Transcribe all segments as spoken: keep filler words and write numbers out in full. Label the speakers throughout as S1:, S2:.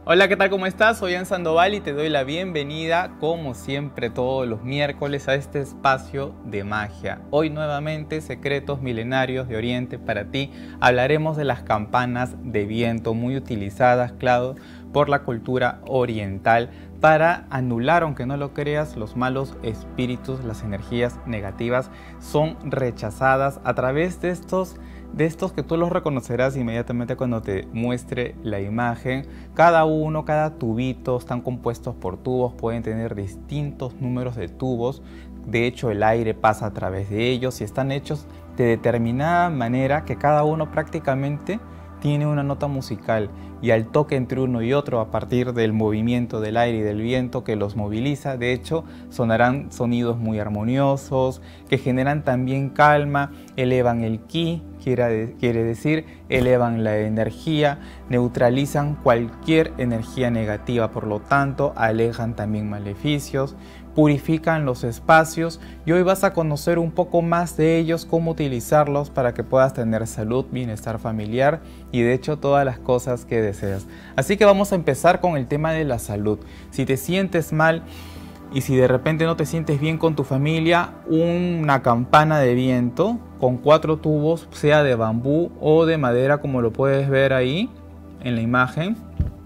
S1: Hola, ¿qué tal? ¿Cómo estás? Soy Ian Sandoval y te doy la bienvenida, como siempre, todos los miércoles a este espacio de magia. Hoy nuevamente, secretos milenarios de Oriente para ti. Hablaremos de las campanas de viento, muy utilizadas, claro, por la cultura oriental para anular, aunque no lo creas, los malos espíritus, las energías negativas son rechazadas a través de estos de estos que tú los reconocerás inmediatamente cuando te muestre la imagen. Cada uno, cada tubito están compuestos por tubos, pueden tener distintos números de tubos. De hecho, el aire pasa a través de ellos y están hechos de determinada manera que cada uno prácticamente tiene una nota musical, y al toque entre uno y otro, a partir del movimiento del aire y del viento que los moviliza, de hecho sonarán sonidos muy armoniosos que generan también calma, elevan el ki, quiere, quiere decir elevan la energía, neutralizan cualquier energía negativa, por lo tanto alejan también maleficios, purifican los espacios, y hoy vas a conocer un poco más de ellos, cómo utilizarlos para que puedas tener salud, bienestar familiar y de hecho todas las cosas que deseas. Así que vamos a empezar con el tema de la salud. Si te sientes mal y si de repente no te sientes bien con tu familia, una campana de viento con cuatro tubos, sea de bambú o de madera, como lo puedes ver ahí en la imagen,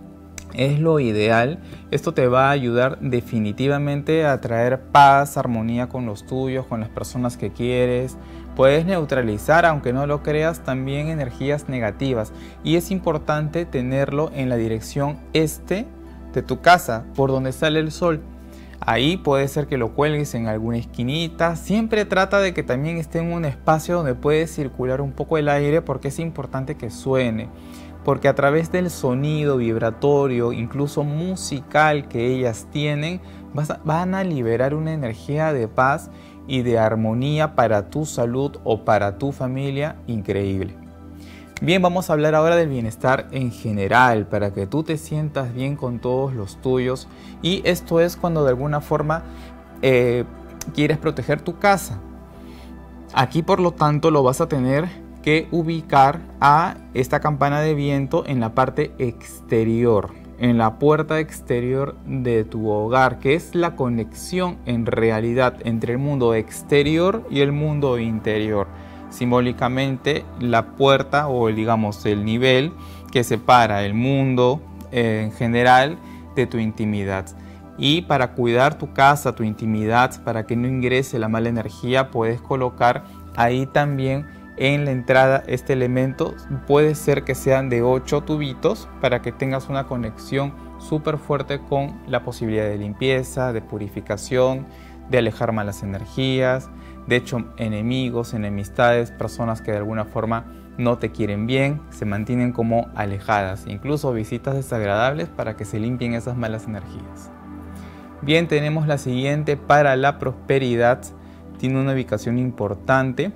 S1: es lo ideal. Esto te va a ayudar definitivamente a traer paz, armonía con los tuyos, con las personas que quieres. Puedes neutralizar, aunque no lo creas, también energías negativas, y es importante tenerlo en la dirección este de tu casa, por donde sale el sol. Ahí puede ser que lo cuelgues en alguna esquinita. Siempre trata de que también esté en un espacio donde puede circular un poco el aire, porque es importante que suene, porque a través del sonido vibratorio, incluso musical, que ellas tienen, van a liberar una energía de paz y de armonía para tu salud o para tu familia increíble. Bien, vamos a hablar ahora del bienestar en general, para que tú te sientas bien con todos los tuyos, y esto es cuando de alguna forma eh, quieres proteger tu casa. Aquí, por lo tanto, lo vas a tener que ubicar a esta campana de viento en la parte exterior, en la puerta exterior de tu hogar, que es la conexión en realidad entre el mundo exterior y el mundo interior. Simbólicamente, la puerta, o digamos el nivel que separa el mundo eh, en general de tu intimidad. Y para cuidar tu casa, tu intimidad, para que no ingrese la mala energía, puedes colocar ahí también en la entrada este elemento. Puede ser que sean de ocho tubitos para que tengas una conexión súper fuerte con la posibilidad de limpieza, de purificación, de alejar malas energías, de hecho enemigos, enemistades, personas que de alguna forma no te quieren bien, se mantienen como alejadas, incluso visitas desagradables, para que se limpien esas malas energías. Bien, tenemos la siguiente para la prosperidad. Tiene una ubicación importante.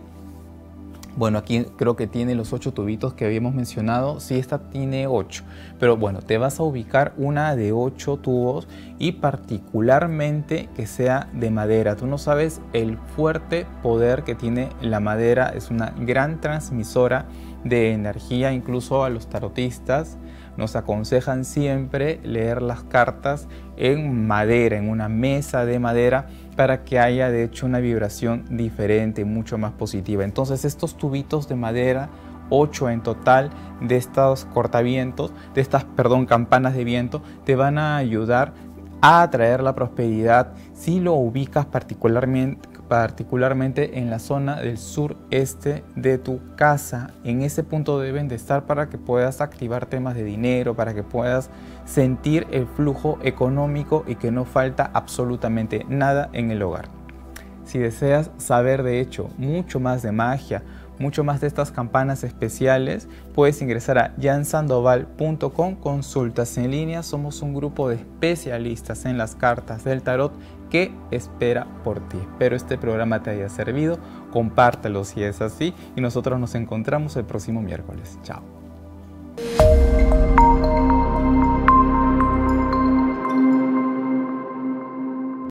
S1: Bueno, aquí creo que tiene los ocho tubitos que habíamos mencionado. Sí, esta tiene ocho. Pero bueno, te vas a ubicar una de ocho tubos, y particularmente que sea de madera. Tú no sabes el fuerte poder que tiene la madera. Es una gran transmisora de energía. Incluso a los tarotistas nos aconsejan siempre leer las cartas en madera, en una mesa de madera, para que haya de hecho una vibración diferente, mucho más positiva. Entonces estos tubitos de madera, ocho en total, de estos cortavientos, de estas, perdón, campanas de viento, te van a ayudar a atraer la prosperidad si lo ubicas particularmente, particularmente en la zona del sureste de tu casa. En ese punto deben de estar para que puedas activar temas de dinero, para que puedas sentir el flujo económico y que no falta absolutamente nada en el hogar. Si deseas saber de hecho mucho más de magia, mucho más de estas campanas especiales, puedes ingresar a ian sandoval punto com, consultas en línea. Somos un grupo de especialistas en las cartas del tarot que espera por ti. Espero este programa te haya servido, compártelo si es así, y nosotros nos encontramos el próximo miércoles. Chao.